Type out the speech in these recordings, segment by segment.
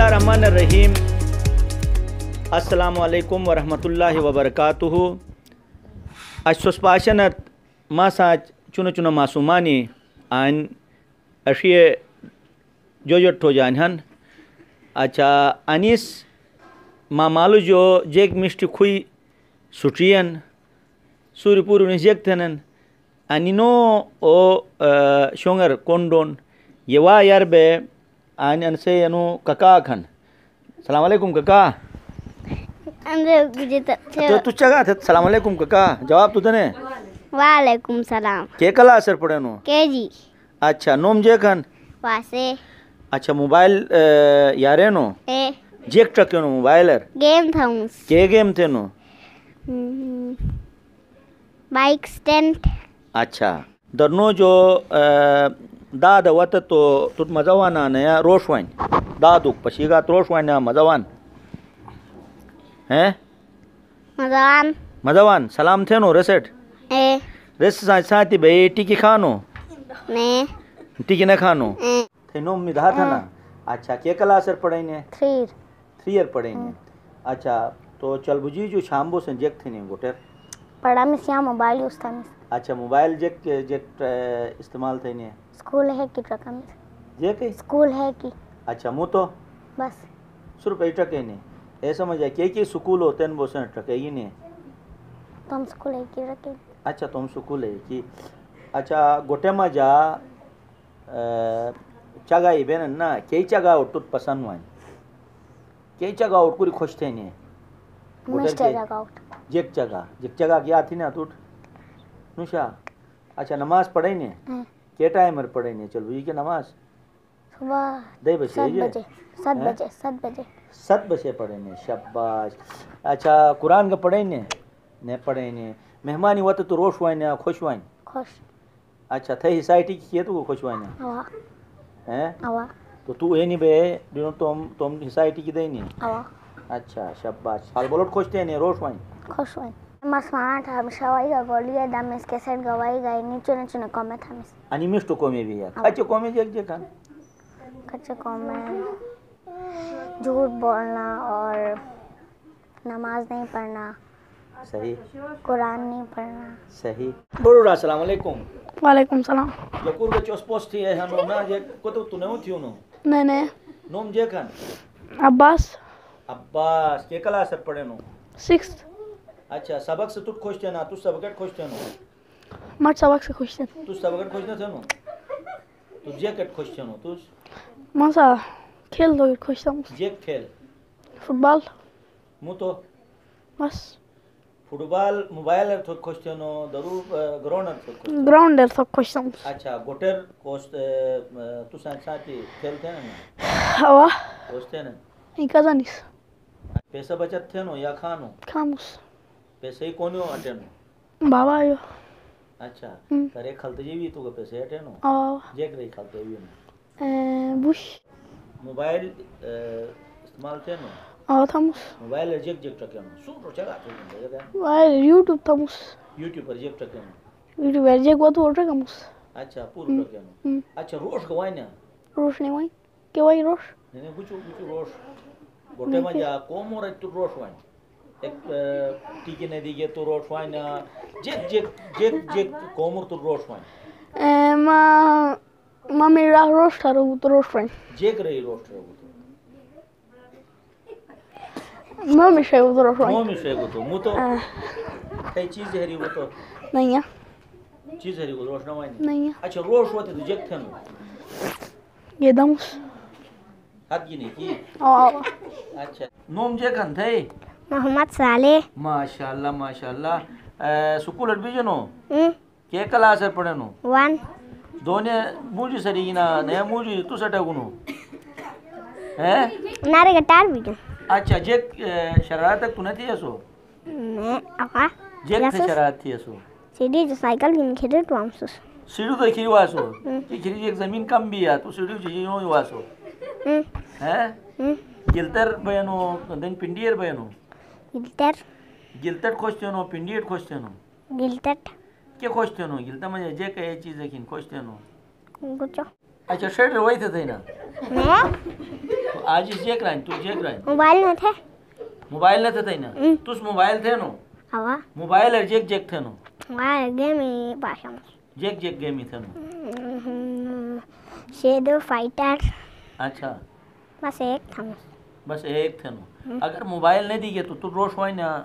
اللہ الرحمن الرحیم. السلام علیکم ورحمۃ اللہ وبرکاتہ. اشوس پاشنت ما ساچ چون چون معصومانی آن اشیے جو ٹھو جان ہن. اچھا انیس ما مالو جو جیک مشٹی کھوئی سٹرین سوری پوری انیس جیک تھنن انینو او شونگر کونڈون یوا یار بے آن انسے ینو ککا کھن. السلام علیکم ککا. تو چگا تھے السلام علیکم ککا جواب تو دنے. وعلیکم السلام. کے کلا اثر پڑے نو کے جی. اچھا نوم جے کھن واسے. اچھا mobile Yare know a jack ٹکے نو موبائلر گیم تھاؤنس کے گیم تھے نو بائک سٹینٹ. اچھا درنو جو داد وقت تو تut مزوانا نیا روش وائن دادوک پشیگا روش وائن مزوان ہیں مزوان مزوان سلام تھے نو ریسٹ اے ریس ساتھی بھائی ٹکی کھانو نے ٹکی نہ کھانو تھے نو مدھا تھا نا. اچھا کے کلا اثر پڑھیں نے 3 ایئر پڑھیں نے. اچھا تو چل بجی جو شامبو سے جیک تھے نہیں گوٹر پڑھا میں سیا موبائل یوز تھا. اچھا موبائل جیک جیک استعمال تھے نہیں اسکول ہے کی ٹرکا میں جیک اسکول ہے کی. اچھا مو تو بس صرف ایک ٹکے نہیں ایسا مجھے کہ سکول ہوتے ہیں وہ سے ٹکے ہی نہیں. تو ہم اسکول ہے کی رکھے. اچھا تم سکول ہے کی. اچھا گوٹے میں جا چگا ہی بہن نا کئی چگا اٹھ تو پسند ہوئیں کئی چگا اٹھ پوری خوش تھے نہیں مسٹر جگہ اٹھ جیک چگا کیا تھی نا تو نوشا. اچھا نماز پڑھیں نے کیا ٹائم پر پڑھیں نے چل بھائی کہ نماز صبح دے بجے 7 بجے پڑھیں نے شاباش. اچھا قرآن کا پڑھیں نے پڑھیں نے مہمانی وقت تو روش ہوئیں نے خوش ہوئیں خوش. اچھا تھے ہسائٹی کی کیے تو خوش ہوئیں نے ہوا ہیں ہوا تو اے نہیں بے دونوں تم ہسائٹی کی دے نہیں. ہوا. اچھا شاباش حال بولٹ خوش تھے نے روش ہوئیں خوش ہوئیں مسمانٹ ہم شوائی کا گولی ہے دم اس کے سیٹ گوائی گئی نیچے نیچے کامے تھا مس انیمسٹ کو میں بھی ہے کچے کو میں جیک جیک کچے کامے جھوٹ بولنا اور نماز نہیں پڑھنا صحیح قرآن نہیں پڑھنا صحیح. بڑوڑا السلام علیکم. وعلیکم السلام. جکور کے چوس پوسٹ تھی ہے ہنو نا جے کو تو نہیں تھیو نو نہیں نوم جے کھن عباس کے کلا اثر پڑھے نو 6th. اچھا سبق سے تو خوش تھے نا تو سبق خوش تھے نو مٹ سبق سے خوش تھے تو سبق خوش نہ تھے نو تو جے کٹ خوش تھے نو تو مسا کھیل دو خوش تھا جے کھیل فٹ بال مو تو بس فٹ بال موبائل تو خوش تھے نو درو گراؤنڈ ہے سب خوش تھا. اچھا گوٹر کوست تو ساتھی کھیلتے ہیں نا ہوا کوستے نا نہیں کزانیس پیسہ بچت تھے نو یا کھانو خاموس پیسے ہی کونی ہو اٹے نو بابا آئیو. اچھا ترے کھلتے جی بھی تو کا پیسے اٹے نو جیک رہی کھلتے بھی نو بوش موبائل استعمال تھے نو تھاموس موبائل جیک ٹکے نو سوٹو چگا تھے یوٹیوب تھاموس یوٹیوب پر جیک ٹکے نو یوٹیوب پر جیک وہ تو اٹھا کاموس. اچھا پورو ٹکے نو. اچھا روش گوائی نا روش نہیں وائی کہ وائی روش نہیں گچو روش گوٹے میں جا کوم اور تو روش وائن ایک ٹیکی نے دیگے تو روش وائن جیک جیک جیک جیک کوم اور تو روش وائن مامی راہ روش تھا رو تو روش وائن جیک رہی روش رہو مامی شاید وہ تو روش وائن مامی شاید وہ تو مو تو کئی چیز ہے وہ تو نہیں ہے چیز ہے وہ روش نہ وائن نہیں ہے. اچھا روش ہوتے تو جیک تھے نو یہ دموس حد کی نہیں کی. اچھا نوم جے کھن تھے محمد صالح. ماشاءاللہ سکول اٹ بھی جنو کے کلا اثر پڑے نو 1 دونے موجی سری نا نیا موجی تو سٹا گنو ہیں نارے گٹار بھی. اچھا جیک شرارت تک تو نہ تھی ایسو میں آقا جیک تھے شرارت تھی ایسو سیدھی جو سائیکل بھی نہیں کھیلے تو ہم سوس سیڑھو تو کھری واسو کہ کھری ایک زمین کم بھی ہے تو سیڑھو چیزی ہوں واسو ہیں گلتر بیانو دن پنڈیر بیانو گلتر خوش تھے نو پنڈیر خوش تھے نو گلتٹ کیا خوش تھے نو گلتا مجھے جے کہ یہ چیز ہے کن خوش تھے نو کچھ اچھا شرٹ روئی تھے نا آج اس جیک رائن تو جیک رائن موبائل نہ تھے موبائل نہ تھے نا تس موبائل تھے نو ہوا موبائل اور جیک جیک تھے نو موبائل گیم پاشم جیک جیک گیم ہی تھے نو شیڈو فائٹر اچھا بس ایک تھا بس ایک تھے نو اگر موبائل نہیں دی گئے تو روش ہوئی نا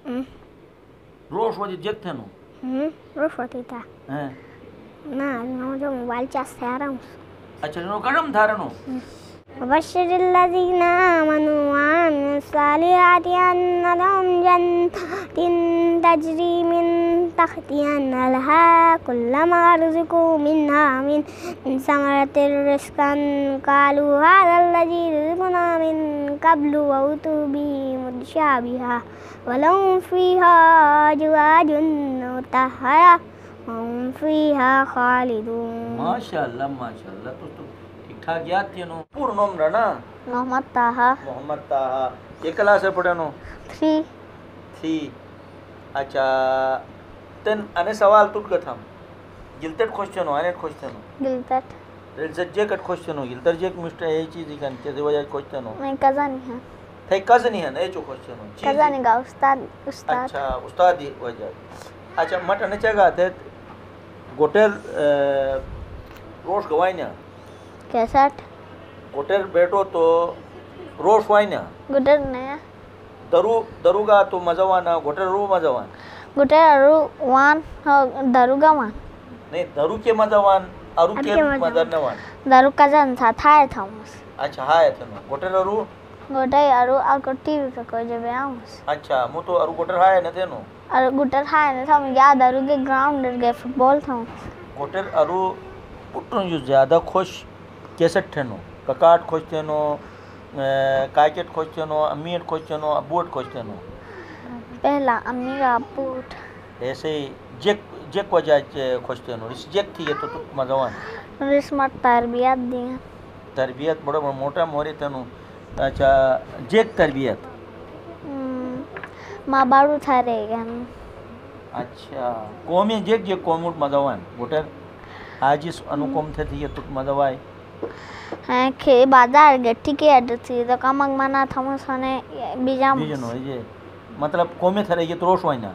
روش ہو جیک تھے نو روش ہوتی تھا ہیں نا جو موبائل چاس تھا رہا ہوں اچھا نو کڑم تھا رہا نو وبشر الذين آمنوا وعملوا الصالحات أن لهم جنات تجري من تحتها الأنهار كلما رزقوا منها من ثمرة رزقا قالوا هذا الذي رزقنا من قبل وأتوا به متشابها ولهم فيها أزواج مطهرة وهم فيها خالدون. ماشاء اللہ تو ٹھیک ٹھاک یاد تھی نو پور نوم رہنا محمد طاہا محمد طاہا یہ کلاس ہے پڑھے نو 3 اچھا تن انے سوال تٹ گت ہم گلتٹ کوشچن آنے کوشچن گلتٹ ریلزت جیکٹ کوشچن گلتر جیک مسٹر یہ چیز کن کے وجہ کوشچن میں کزا نہیں ہوں تھے کزن ہی ہے جو کوشچن کزا نہیں گا استاد اچھا استاد دی وجہ اچھا مٹ انے چگا تے گوٹر روش گوائنا کیسٹ گوٹر بیٹو تو روش وائنا گٹر نیا دروگا تو مزوانا گوٹر رو مزوان گٹر رو وان دروگا وان نہیں درو کے مزوان ارو کے مزنوان درو کزن تھا تھا اچھا ہائے تھا گوٹر ارو گٹر ارو اکو ٹی وی پہ کوئی جب آؤں اچھا مو تو ارو گوٹر ہائے نہ تھے نو اور گٹر ہائے نہ تھا یاد ارو کے گراؤنڈ گئے فٹ بال تھا گوٹر ارو پٹن جو زیادہ خوش کیسٹ تھے نو ککاٹ خوش تھے نو کاکٹ خوش تھے نو امیٹ خوش تھے نو ابوٹ خوش تھے نو پہلا امی کا ابوٹ ایسے ہی جیک وجہ خوش تھے نو اس جیک تھی تو مزوان رسمت تربیت دی تربیت بڑا موٹا موری تھے نو اچھا جیک تربیت ماں باڑو تھا رہے گا اچھا قومی جیک قوموٹ مزوان گوٹر آج اس انوکوم تھے تھی یہ تو مزوائے ہیں کہ بازار گٹی کے ایڈر تھی تو کم منا تھا مسانے بیجام بیجن ہوئی جے مطلب قومی تھا رہے یہ تو روش وائنا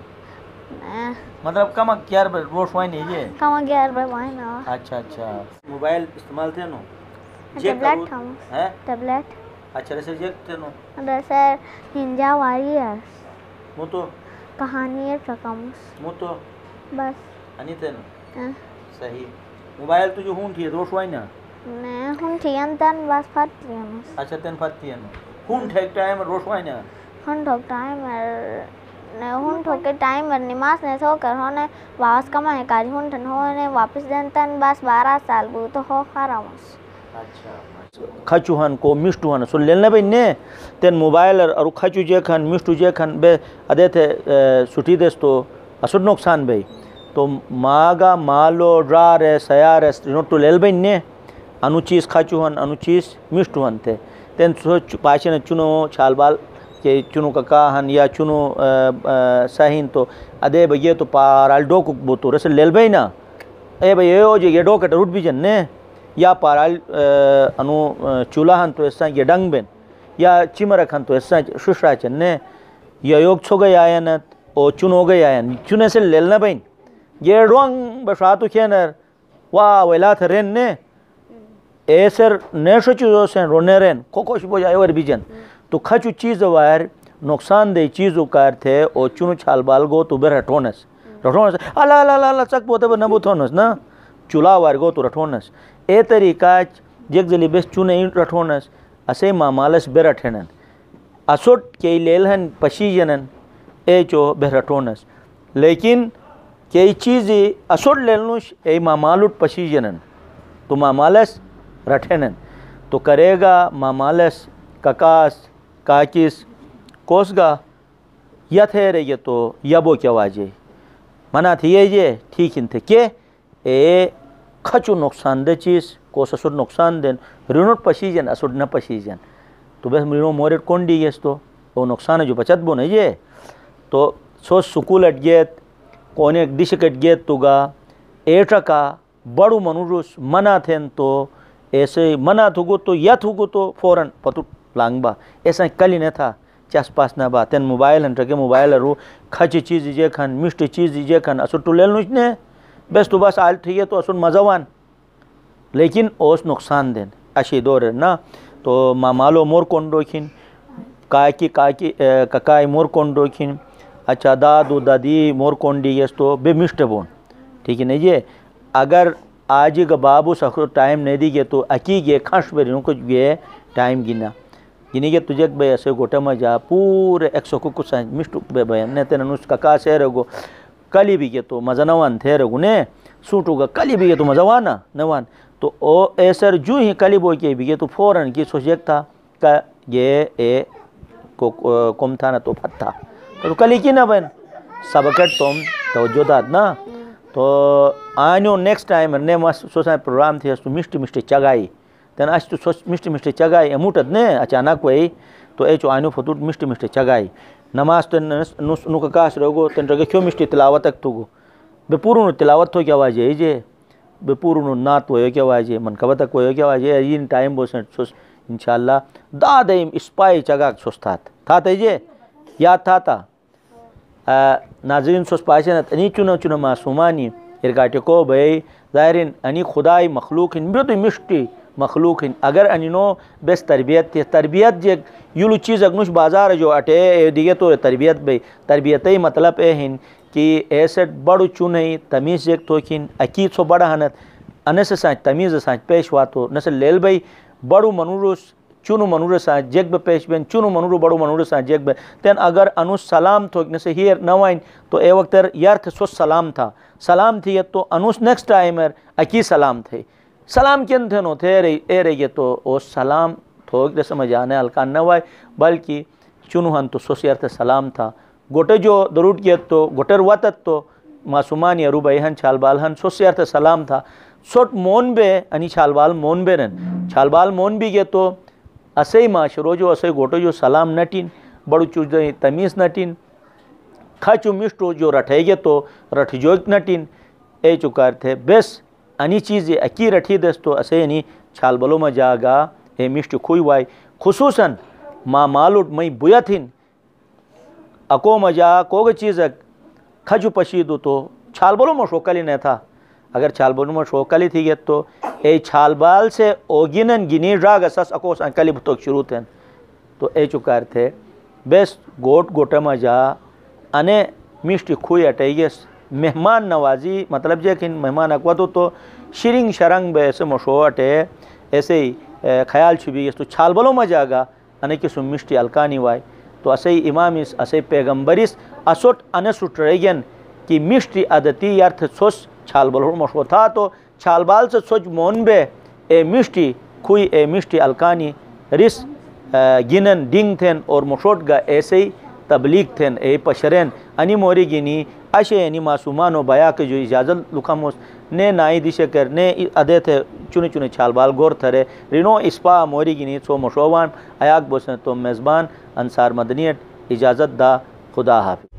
مطلب کم کیار روش وائنا یہ کم گیار بے وائنا اچھا موبائل استعمال تھے نو ٹیبلیٹ تھا ٹیبلیٹ اچھا رسے جیک تھے نو رسے نینجا وارئرز مو تو کہانی رقمس مو تو بس انی تھے نو صحیح موبائل تو جو ہون تھی روش وائنا نہیں ہون تھی انتن بس پھت تھی ہمس اچھا تن پھت تھی ہون ٹھیک ٹائم روش وائنا ہون ٹھوک ٹائم ہون ٹھوکے ٹائم نماز نے سو کر ہونے واپس کما ہے کاری ہون ٹھن ہونے واپس دنتن بس 12 سال بو تو ہو خرامس اچھا کھچو ہن کو مشٹو ہن سو لینا بھئی نے تن موبائل اور کھچو جے کھن مشٹو جے کھن بے ادے تھے سٹی دس تو اسد نقصان بھئی تو ماگا مالو ڈرا رے سیا رے نوٹو لیل بھئی نے انو چیز کھچو ہن انو چیز مشٹو ہن تھے تن سو پاشن چنو چھال بال کہ چنو ککا ہن یا چنو سہین تو ادے بھئی یہ تو پارال ڈوکو بوتو رسل لیل بھئی نا اے بھئی یہ ڈوکٹ روٹ بھی جن نے یا پارال انو چولا ہن تو اس یہ ڈنگ بین یا چمرک ہن تو اس ششرا چن نے یا یوگ چھو گئی آینت او چن ہو گئی آین چنے سے لیلنا بین یہ ڈوانگ بشاتو کھینر واہ ویلا تھا رین نے ایسر نیشو چیزوں سے رونے رین کوش بو جائے ور بیجن تو کھچو چیز وائر نقصان دہ چیزوں کار تھے او چنو چھال بال گو تو بر رٹھونس اللہ اللہ اللہ چک بوتے بر نبو تھونس نا چولا وائر گو تو رٹھونس اے طریقہ جیک زلی بیس چونے این رٹھونس اسے مامالس بر رٹھنن اسوٹ کئی لیلہن پشی جنن اے چو بر رٹھونس لیکن کئی چیزی اسوٹ لیلنوش اے مامالوٹ پشی جنن تو مامالس رٹھنن تو کرے گا مامالس ککاس کاکیس کوس گا یا تھے رہے یہ تو یا بو کیا واجے منع تھی یہ ٹھیک ان تھے کہ اے کھچو نقصان دہ چیز کوس اسوٹ نقصان دین رینوٹ پشیجن اسوٹ نہ پشیجن تو بس رینو موریٹ کونڈی گیس تو وہ نقصان جو بچت بو نہیں یہ تو سو سکول اٹ گیت کونے ڈش کٹ گیت تو گا ایٹا کا بڑو منوروس منع تھین تو ایسے منع تھو گو تو یا تھو گو تو فوراً پتو لانگ با ایسا کلی نہ تھا چس پاس نہ با تین موبائل ہن ٹرکے موبائل رو کھچ چیز دیجیے کھن مشٹ چیز دیجیے کھن اسو ٹولیل نوچ نے بس تو بس آل ٹھیک ہے تو اسن مزوان لیکن اوس نقصان دین اشی دور نا تو مامالو مور کونڈو کھن کاکی ککائی مور کونڈو کھن اچھا دادو دادی مور کونڈی یس تو بے مشٹ بون ٹھیک ہے نہیں جی اگر آج کا بابو سخر ٹائم نہیں دی گے تو اکی گے کھنش بے کچھ گے ٹائم گنا گنی گے تجھے بے ایسے گوٹا میں جا پورے 100 کو کچھ مشٹ بے بیان نے تینا نوش ککا سے رگو کلی بھی گے تو مزہ نوان تھے رگو نے سوٹو گا کلی بھی گے تو مزہ وانا نوان تو او ایسر جو ہی کلی بو کے بھی گے تو فوراً کی سوچیک تھا کہ یہ اے کم تھا نا تو پھت تھا تو کلی کی نا بین سبکت تم توجہ داد نا تو آنیو نیکسٹ ٹائم نے سوچا پروگرام تھی تو مشٹ چگائی تین آج تو مشٹ چگائی موٹت نے اچانک وہی تو اے چو آنیو فتوٹ مشٹ چگائی نماز تو نو کا کاس رہو تین رگے کیوں مشٹ تلاوت تک تو گو بے پورو تلاوت تو کیا واجے جے بے پورو نات ہوئے کیا واجے من کبا تک ہوئے کیا واجے این ٹائم بو سن سوس انشاءاللہ دادیم اسپائی چگاک سوس تھا جے یاد تھا ناظرین سوس پاشنت انی چونو معصومانی ارگاٹی کو بھئی ظاہرین انی خدای مخلوق ہن بیو تو مشتی مخلوق ہن اگر انی نو بیس تربیت تھی تربیت جے یلو چیز اگنوش بازار جو اٹھے دیگے تو تربیت بھئی تربیتی مطلب اے ہن کہ ایسے بڑو چونہی تمیز جیک تو کھن اکید سو بڑا ہنت انس سانچ تمیز سانچ پیش واتو نسل لیل بھئی بڑو منورس چونو منور سانچ جیک بے پیش بین چونو منورو بڑو منور سانچ جیک بے تین اگر انوس سلام تھو نسے ہیر نوائن تو اے وقت یار تھے سو سلام تھا سلام تھی تو انوس نیکسٹ ٹائمر اکی سلام تھے سلام کین تھے نو تھے اے رہی تو او سلام تھوک دے سمجھ آنے ہلکان نوائی بلکہ چونو ہن تو سوس یار تھے سلام تھا گوٹے جو درود کیت تو گوٹر واتت تو معصومان یا روبائی ہن چھال بال ہن سوس یار تھے سلام تھا سوٹ مون بے انی چھال بال مون بے رن چھال بال مون بھی گے تو اسے معاشرو جو اسے گوٹو جو سلام نٹین بڑو چوز تمیز نٹین کھچو مشٹو جو رٹھے گے تو رٹھ جوگ نٹین اے چکار تھے بس انی چیزیں اکی رٹھی دس تو اسے انی چھال بلو میں جاگا اے مشٹ کھوئی وائی خصوصاً ما مالوٹ میں بویتھن اکو مجا کوگ چیز کھجو پشیدو تو چھال بلو میں شوکلی نہیں تھا اگر چھال بلو میں شوکلی تھی گے تو اے چھال بال سے اوگینن گینی راگ اساس اکو سانکلی بتوک شروع تھے تو اے چکار تھے بیس گوٹا میں جا انے مشتی کھوئی اٹھائی گیس مہمان نوازی مطلب جے کہ مہمان اکواتو تو شرنگ شرنگ بے ایسے مشو اٹھے ایسے ہی خیال چھبی گیس تو چھال بلو میں جاگا انے کسو مشتی الکانی وائی تو اسے امامیس اسے پیغمبریس اسوٹ انے سوٹ ریگن کی مشتی عدتی یار تھے سوس چھال بلو مشو تھا تو چھال بال سے سوچ مون بے اے مشتی کھوئی اے مشتی الکانی رس گنن ڈنگ تھین اور مشوٹ گا ایسے ہی تبلیغ تھین اے پشرین انی موری گینی اشے انی معصومانو بیا کے جو اجازت لکھموس نے نائی دیشے کر نے ادے تھے چونے چھال بال گور تھرے رینو اسپا موری گینی سو مشوان ایاک بوسن تو میزبان انصار مدنیت اجازت دا خدا حافظ.